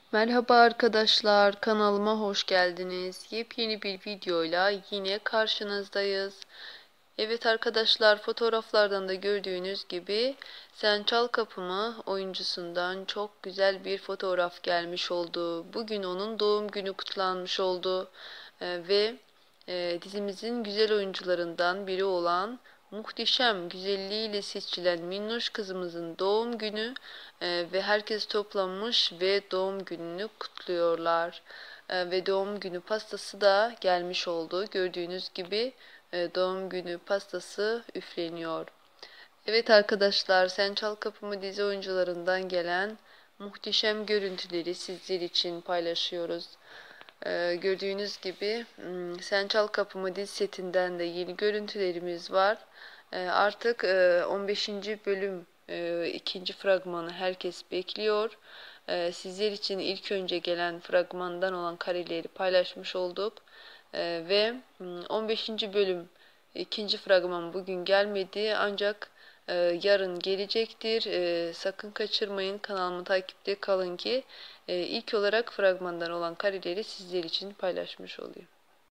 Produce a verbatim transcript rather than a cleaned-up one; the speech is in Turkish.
Merhaba arkadaşlar, kanalıma hoş geldiniz. Yepyeni bir videoyla yine karşınızdayız. Evet arkadaşlar, fotoğraflardan da gördüğünüz gibi Sen Çal Kapımı oyuncusundan çok güzel bir fotoğraf gelmiş oldu. Bugün onun doğum günü kutlanmış oldu. Ee, ve e, dizimizin güzel oyuncularından biri olan muhteşem güzelliğiyle seçilen minnoş kızımızın doğum günü e, ve herkes toplanmış ve doğum gününü kutluyorlar. E, ve doğum günü pastası da gelmiş oldu. Gördüğünüz gibi e, doğum günü pastası üfleniyor. Evet arkadaşlar, Sen Çal Kapımı dizi oyuncularından gelen muhteşem görüntüleri sizler için paylaşıyoruz. Ee, gördüğünüz gibi hmm, Sen Çal Kapımı dizi setinden de yeni görüntülerimiz var. Ee, artık e, on beşinci bölüm e, ikinci fragmanı herkes bekliyor. Ee, sizler için ilk önce gelen fragmandan olan kareleri paylaşmış olduk. Ee, ve hmm, on beşinci bölüm ikinci fragman bugün gelmedi ancak e, yarın gelecektir. E, sakın kaçırmayın. Kanalımı takipte kalın ki e, ilk olarak fragmandan olan kareleri sizler için paylaşmış olayım.